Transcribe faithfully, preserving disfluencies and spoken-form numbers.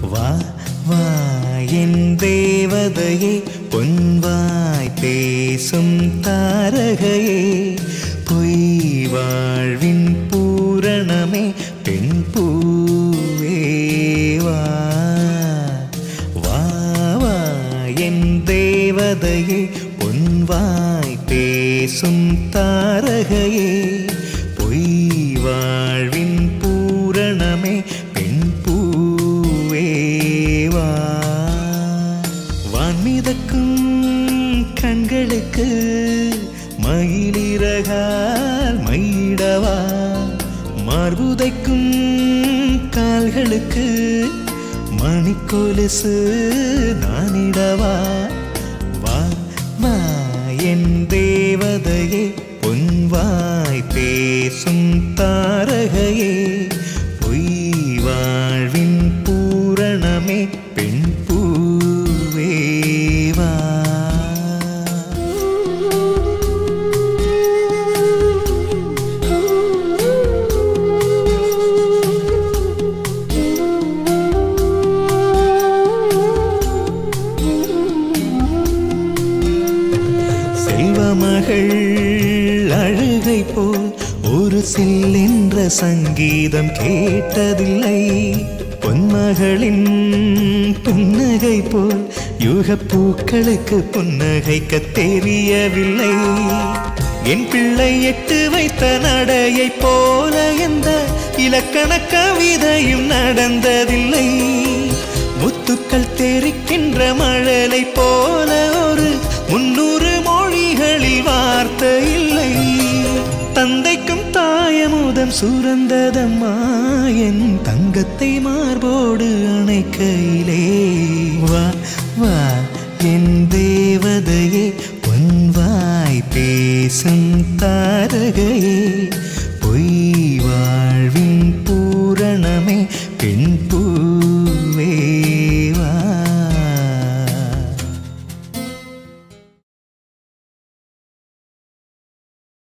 வா வா என் தேவதையே பொன்வாய் பேசும் தாரகையே பொய் வாழ்வின் பூரணமே பெண் பூவே வா வா வா என் தேவதையே பொன்வாய் பேசும் தாரகையே பொய் வாழ்வின் பூரணமே பெண் பூவே வா வான்மிதக்கும் கண்களுக்கு மயிலிறகால் மயிடவா மார்புதைக்கும் கால்களுக்கு மணிக்கொலுசு நானிடவா வா வா என் தேவதையே பொன்வாய் பேசும் தாரகையே பொய் வாழ்வின் பூரணமே பெண் பூவே வா செல்வமகள் அழுகை போல் ஒரு சில்லென்ற சங்கீதம் கேட்டதில்லை பொன்மகளின் புன்னகை போல் யுகப்பூக்களுக்கு புன்னகைக்க தெரியவில்லை என் பிள்ளை எட்டு வைத்த நடையை போல எந்த இலக்கண கவிதையும் நடந்ததில்லை முத்துக்கள் தெரிக்கின்ற மழலை போல ஒரு முன்னூறு மொழிகளில் வார்த்தை இல்லை தந்தைக்கும் தாயமுதம் சுரந்ததம்மா என் தங்கத்தை மார்போடு அணைக்கையிலே வா வா என் தேவதை